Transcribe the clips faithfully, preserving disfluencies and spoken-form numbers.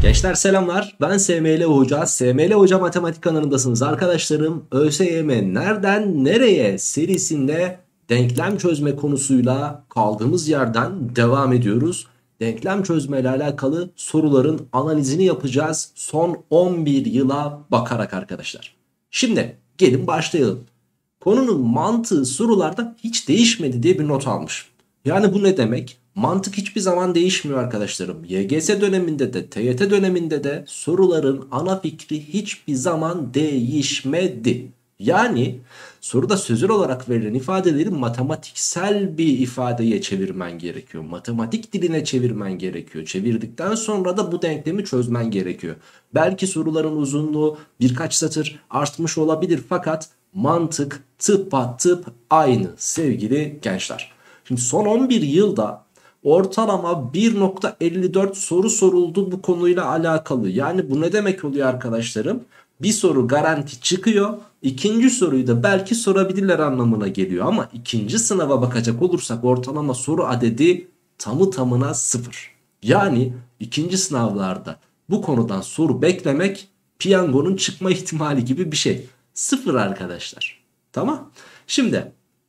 Gençler selamlar. Ben S M L Hoca. S M L Hoca Matematik kanalındasınız arkadaşlarım. ÖSYM nereden nereye serisinde denklem çözme konusuyla kaldığımız yerden devam ediyoruz. Denklem çözme ile alakalı soruların analizini yapacağız son on bir yıla bakarak arkadaşlar. Şimdi gelin başlayalım. Konunun mantığı sorularda hiç değişmedi diye bir not almış. Yani bu ne demek? Mantık hiçbir zaman değişmiyor arkadaşlarım. Y G S döneminde de T Y T döneminde de soruların ana fikri hiçbir zaman değişmedi. Yani soruda sözel olarak verilen ifadeleri matematiksel bir ifadeye çevirmen gerekiyor. Matematik diline çevirmen gerekiyor. Çevirdikten sonra da bu denklemi çözmen gerekiyor. Belki soruların uzunluğu birkaç satır artmış olabilir fakat mantık tıpatıp aynı sevgili gençler. Şimdi son on bir yılda ortalama bir nokta elli dört soru soruldu bu konuyla alakalı. Yani bu ne demek oluyor arkadaşlarım? Bir soru garanti çıkıyor. İkinci soruyu da belki sorabilirler anlamına geliyor. Ama ikinci sınava bakacak olursak ortalama soru adedi tamı tamına sıfır. Yani ikinci sınavlarda bu konudan soru beklemek piyangonun çıkma ihtimali gibi bir şey. Sıfır arkadaşlar. Tamam. Şimdi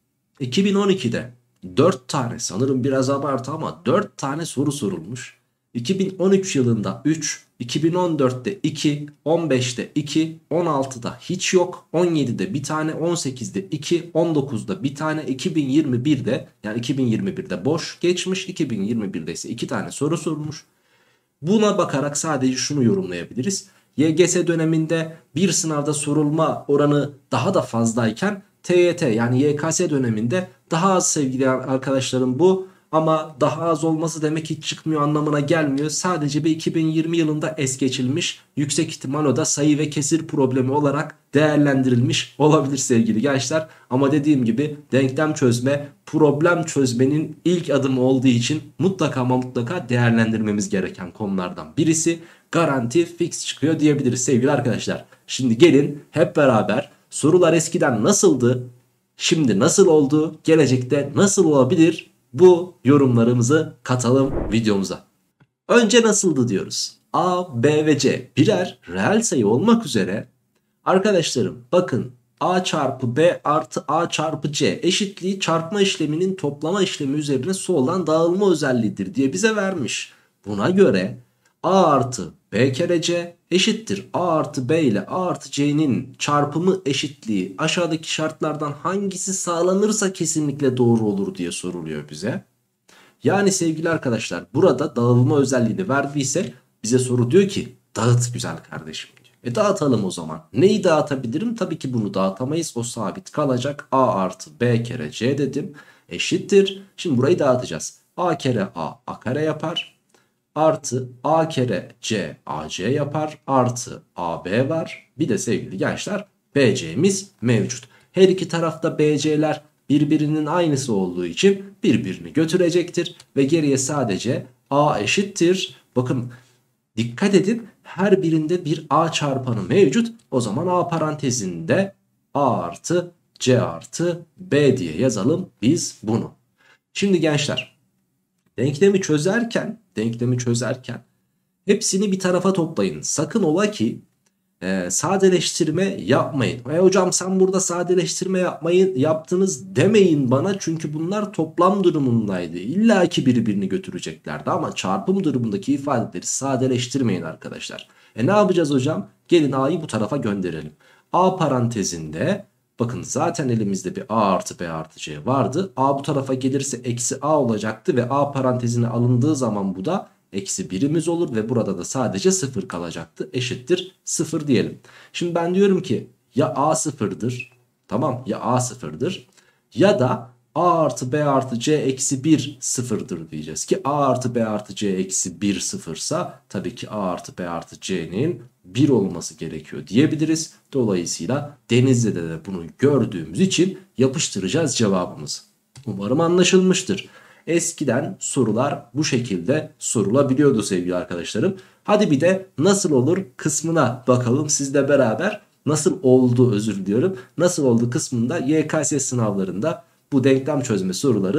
iki bin on ikide dört tane, sanırım biraz abartı ama dört tane soru sorulmuş. iki bin on üç yılında üç, iki bin on dörtte iki, on beşte iki, on altıda hiç yok, on yedide bir tane, on sekizde iki, on dokuzda bir tane, iki bin yirmi birde yani iki bin yirmi birde boş geçmiş, iki bin yirmi birde ise iki tane soru sorulmuş. Buna bakarak sadece şunu yorumlayabiliriz. Y G S döneminde bir sınavda sorulma oranı daha da fazlayken T Y T yani Y K S döneminde daha az sevgili arkadaşlarım bu. Ama daha az olması demek hiç çıkmıyor anlamına gelmiyor. Sadece bir iki bin yirmi yılında es geçilmiş. Yüksek ihtimal o da sayı ve kesir problemi olarak değerlendirilmiş olabilir sevgili gençler. Ama dediğim gibi denklem çözme problem çözmenin ilk adımı olduğu için mutlaka ama mutlaka değerlendirmemiz gereken konulardan birisi. Garanti fix çıkıyor diyebiliriz sevgili arkadaşlar. Şimdi gelin hep beraber sorular eskiden nasıldı, şimdi nasıl oldu, gelecekte nasıl olabilir? Bu yorumlarımızı katalım videomuza. Önce nasıldı diyoruz. A, B ve C birer reel sayı olmak üzere arkadaşlarım bakın A çarpı B artı A çarpı C eşitliği çarpma işleminin toplama işlemi üzerine soldan dağılma özelliğidir diye bize vermiş. Buna göre A artı B kere C eşittir A artı B ile A artı C'nin çarpımı eşitliği aşağıdaki şartlardan hangisi sağlanırsa kesinlikle doğru olur diye soruluyor bize. Yani sevgili arkadaşlar burada dağılma özelliğini verdiyse bize soru diyor ki dağıt güzel kardeşim diyor. E dağıtalım o zaman. Neyi dağıtabilirim? Tabii ki bunu dağıtamayız. O sabit kalacak. A artı B kere C dedim. Eşittir. Şimdi burayı dağıtacağız. A kere A A kare yapar. Artı A kere C A C yapar. Artı A B var. Bir de sevgili gençler B C'miz mevcut. Her iki tarafta B C'ler birbirinin aynısı olduğu için birbirini götürecektir. Ve geriye sadece A eşittir. Bakın dikkat edin her birinde bir A çarpanı mevcut. O zaman A parantezinde A artı C artı B diye yazalım biz bunu. Şimdi gençler denklemi çözerken denklemi çözerken hepsini bir tarafa toplayın. Sakın ola ki e, sadeleştirme yapmayın. E hocam sen burada sadeleştirme yapmayın, yaptınız demeyin bana. Çünkü bunlar toplam durumundaydı. İlla ki birbirini götüreceklerdi ama çarpım durumundaki ifadeleri sadeleştirmeyin arkadaşlar. E ne yapacağız hocam? Gelin A'yı bu tarafa gönderelim. A parantezinde bakın zaten elimizde bir A artı B artı C vardı. A bu tarafa gelirse eksi A olacaktı ve A parantezine alındığı zaman bu da eksi birimiz olur ve burada da sadece sıfır kalacaktı. Eşittir sıfır diyelim. Şimdi ben diyorum ki ya A sıfırdır, tamam, ya A sıfırdır ya da A artı B artı C eksi bir sıfırdır diyeceğiz ki A artı B artı C eksi bir sıfırsa tabii ki A artı B artı C'nin bir olması gerekiyor diyebiliriz. Dolayısıyla Denizli'de de bunu gördüğümüz için yapıştıracağız cevabımızı. Umarım anlaşılmıştır. Eskiden sorular bu şekilde sorulabiliyordu sevgili arkadaşlarım. Hadi bir de nasıl olur kısmına bakalım sizle beraber. Nasıl oldu özür diliyorum. Nasıl oldu kısmında Y K S sınavlarında bu denklem çözme soruları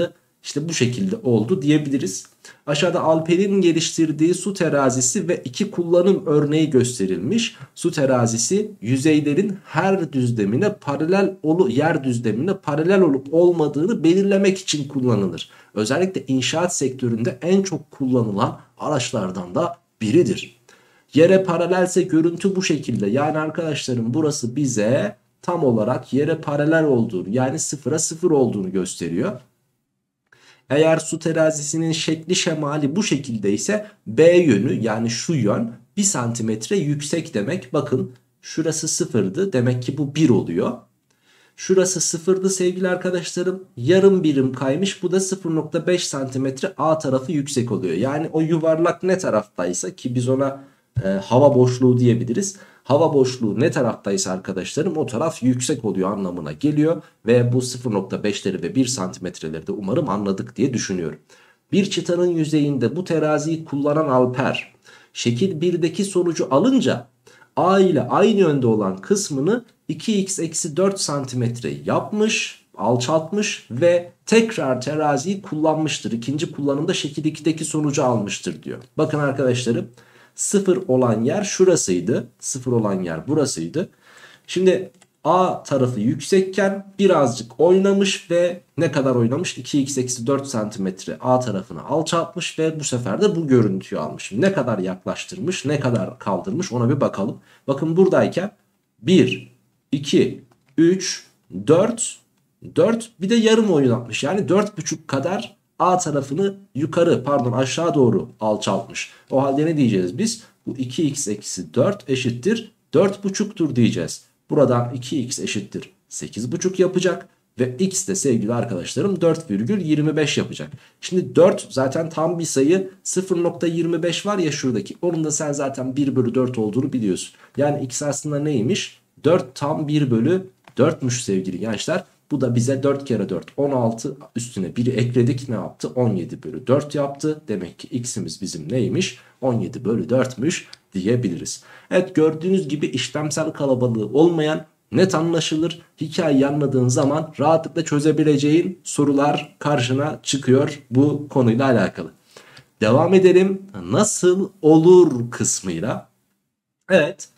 İşte bu şekilde oldu diyebiliriz. Aşağıda Alper'in geliştirdiği su terazisi ve iki kullanım örneği gösterilmiş. Su terazisi yüzeylerin her düzlemine paralel olu yer düzlemine paralel olup olmadığını belirlemek için kullanılır. Özellikle inşaat sektöründe en çok kullanılan araçlardan da biridir. Yere paralelse görüntü bu şekilde. Yani arkadaşlarım burası bize tam olarak yere paralel olduğunu, yani sıfıra sıfır olduğunu gösteriyor. Eğer su terazisinin şekli şemali bu şekilde ise B yönü, yani şu yön bir santimetre yüksek demek. Bakın şurası sıfırdı, demek ki bu bir oluyor. Şurası sıfırdı sevgili arkadaşlarım, yarım birim kaymış, bu da sıfır nokta beş santimetre A tarafı yüksek oluyor. Yani o yuvarlak ne taraftaysa, ki biz ona e, hava boşluğu diyebiliriz. Hava boşluğu ne taraftaysa arkadaşlarım o taraf yüksek oluyor anlamına geliyor. Ve bu sıfır nokta beşleri ve bir santimetreleri de umarım anladık diye düşünüyorum. Bir çıtanın yüzeyinde bu teraziyi kullanan Alper şekil birdeki sonucu alınca A ile aynı yönde olan kısmını iki x eksi dört santimetre yapmış, alçaltmış ve tekrar teraziyi kullanmıştır. İkinci kullanımda şekil ikideki sonucu almıştır diyor. Bakın arkadaşlarım, sıfır olan yer şurasıydı. sıfır olan yer burasıydı. Şimdi A tarafı yüksekken birazcık oynamış ve ne kadar oynamış? iki x eksi dört santimetre A tarafını alçaltmış ve bu sefer de bu görüntüyü almış. Ne kadar yaklaştırmış, ne kadar kaldırmış, ona bir bakalım. Bakın buradayken bir, iki, üç, dört, dört, bir de yarım oynatmış. Yani dört buçuk kadar A tarafını yukarı, pardon aşağı doğru alçaltmış. O halde ne diyeceğiz biz? Bu iki x eksi dört eşittir dört buçuktur diyeceğiz. Buradan iki x eşittir sekiz buçuk yapacak ve x de sevgili arkadaşlarım dört virgül yirmi beş yapacak. Şimdi dört zaten tam bir sayı, sıfır nokta yirmi beş var ya şuradaki, onun da sen zaten bir bölü dört olduğunu biliyorsun. Yani x aslında neymiş? dört tam bir bölü dörtmüş sevgili gençler. Bu da bize dört kere dört on altı, üstüne biri ekledik, ne yaptı? on yedi bölü dört yaptı. Demek ki x'imiz bizim neymiş? on yedi bölü dörtmüş diyebiliriz. Evet, gördüğünüz gibi işlemsel kalabalığı olmayan, net anlaşılır, hikayeyi anladığın zaman rahatlıkla çözebileceğin sorular karşına çıkıyor bu konuyla alakalı. Devam edelim. Nasıl olur kısmıyla. Evet.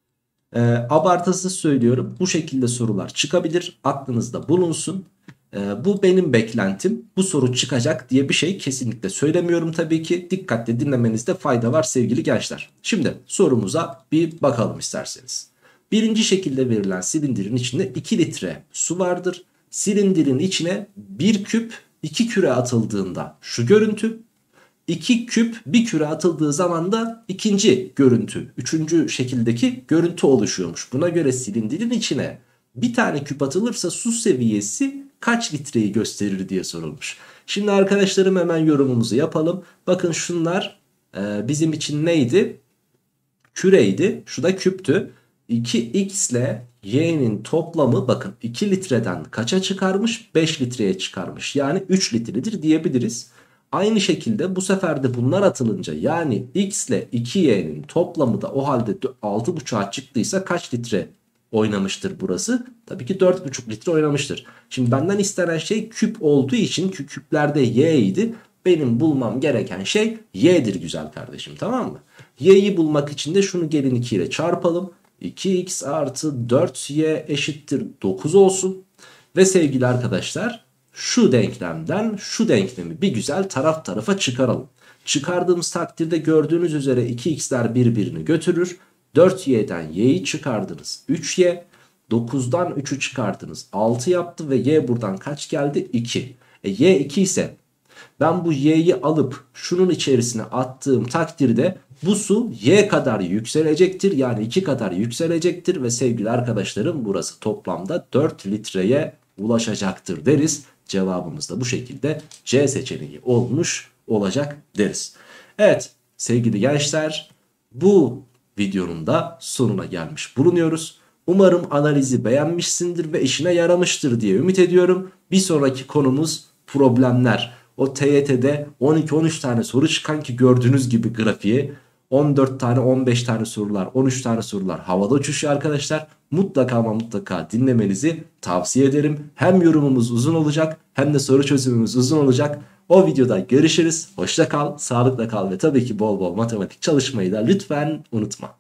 E, abartısız söylüyorum, bu şekilde sorular çıkabilir, aklınızda bulunsun. E, bu benim beklentim, bu soru çıkacak diye bir şey kesinlikle söylemiyorum tabii ki. Dikkatle dinlemenizde fayda var sevgili gençler. Şimdi sorumuza bir bakalım isterseniz. Birinci şekilde verilen silindirin içinde iki litre su vardır. Silindirin içine bir küp iki küre atıldığında şu görüntü, iki küp bir küre atıldığı zaman da ikinci görüntü, üçüncü şekildeki görüntü oluşuyormuş. Buna göre silindirin içine bir tane küp atılırsa su seviyesi kaç litreyi gösterir diye sorulmuş. Şimdi arkadaşlarım hemen yorumumuzu yapalım. Bakın şunlar e, bizim için neydi? Küreydi. Şu da küptü. iki x ile y'nin toplamı bakın iki litreden kaça çıkarmış? beş litreye çıkarmış. Yani üç litredir diyebiliriz. Aynı şekilde bu sefer de bunlar atılınca, yani x ile iki y'nin toplamı da o halde altı buçuğa çıktıysa kaç litre oynamıştır burası? Tabii ki dört buçuk litre oynamıştır. Şimdi benden istenen şey küp olduğu için, ki küplerde y idi. Benim bulmam gereken şey y'dir güzel kardeşim, tamam mı? Y'yi bulmak için de şunu gelin iki ile çarpalım. iki x artı dört y eşittir dokuz olsun. Ve sevgili arkadaşlar, şu denklemden şu denklemi bir güzel taraf tarafa çıkaralım. Çıkardığımız takdirde gördüğünüz üzere iki x'ler birbirini götürür. dört y'den y'yi çıkardınız üç y. dokuzdan üçü çıkardınız altı yaptı ve y buradan kaç geldi? iki. E y iki ise ben bu y'yi alıp şunun içerisine attığım takdirde bu su y kadar yükselecektir. Yani iki kadar yükselecektir ve sevgili arkadaşlarım burası toplamda dört litreye ulaşacaktır deriz. Cevabımız da bu şekilde C seçeneği olmuş olacak deriz. Evet sevgili gençler, bu videonun da sonuna gelmiş bulunuyoruz. Umarım analizi beğenmişsindir ve işine yaramıştır diye ümit ediyorum. Bir sonraki konumuz problemler. O T Y T'de on iki on üç tane soru çıkan, ki gördüğünüz gibi grafiği, on dört tane, on beş tane sorular, on üç tane sorular havada uçuşuyor arkadaşlar. Mutlaka ama mutlaka dinlemenizi tavsiye ederim. Hem yorumumuz uzun olacak hem de soru çözümümüz uzun olacak. O videoda görüşürüz. Hoşça kal, sağlıkla kal ve tabii ki bol bol matematik çalışmayı da lütfen unutma.